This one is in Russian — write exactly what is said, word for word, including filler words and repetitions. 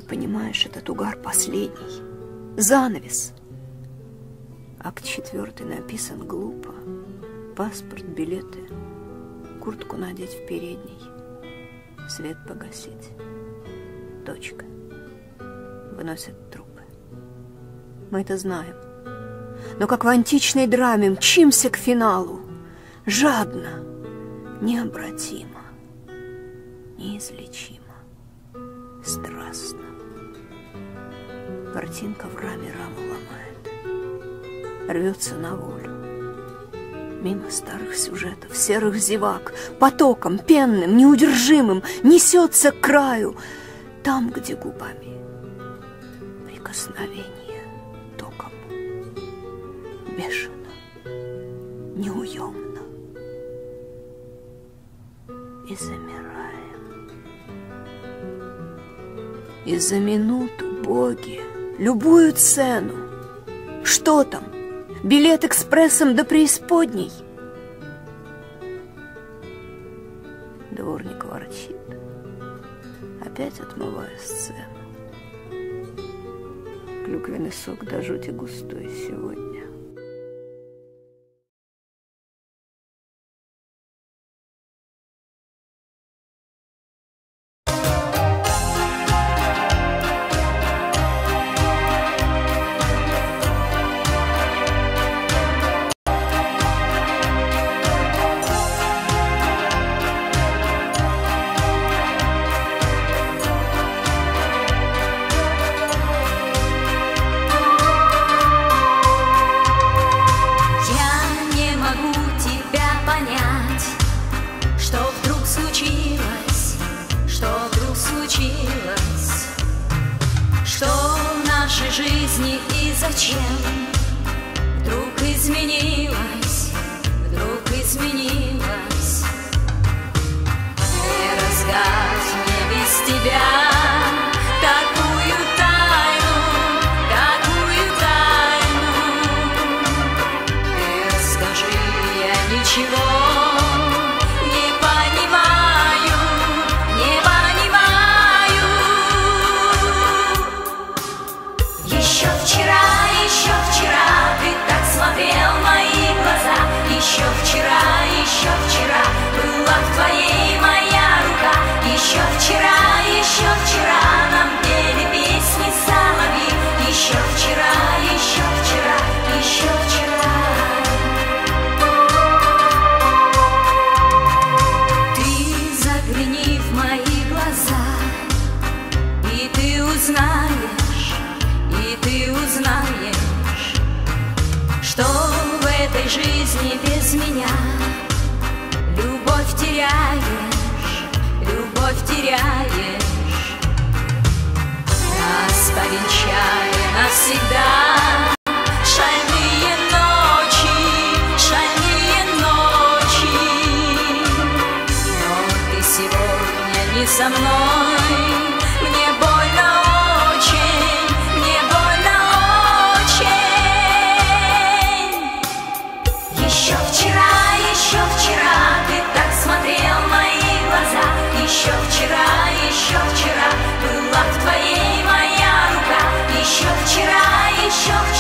понимаешь, этот угар последний, занавес. Акт четвертый написан глупо. Паспорт, билеты, куртку надеть в передней, свет погасить. Точка. Выносят трупы. Мы это знаем. Но как в античной драме мчимся к финалу. Жадно, необратимо, неизлечимо, страстно. Картинка в раме раму ломает, рвется на волю. Мимо старых сюжетов, серых зевак, потоком пенным, неудержимым несется к краю, там, где губами прикосновение током, бешено, неуемно. И замираем. И за минуту боги, любую цену. Что там? Билет экспрессом до преисподней? Дворник ворчит, опять отмывая сцену. Клюквенный сок до жути густой сегодня. Жизни и зачем вдруг изменилась, вдруг изменилась? Не разгадь мне без тебя такую тайну, такую тайну. И расскажи, я ничего не понимаю, не понимаю. Еще вчера, еще вчера ты так смотрел в мои глаза. Еще вчера, еще вчера была в твоей моя рука. Еще вчера, еще вчера нам пели песни соловьи. Еще вчера, еще вчера, еще вчера. Ты загляни в мои глаза, и ты узнаешь, и ты узнаешь, что в этой жизни без меня любовь теряешь, любовь теряешь. Нас повенчали навсегда шальные ночи, шальные ночи. Но ты сегодня не со мной, мне больно очень, мне больно очень. Еще вчера, еще вчера ты так смотрел в мои глаза. Еще вчера, еще вчера была в твоей моя рука. Еще вчера, еще вчера